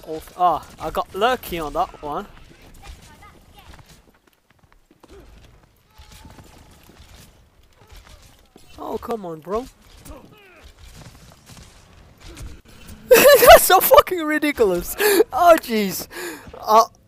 off. Ah, I got lucky on that one. Oh, come on, bro. That's so fucking ridiculous. Oh, jeez.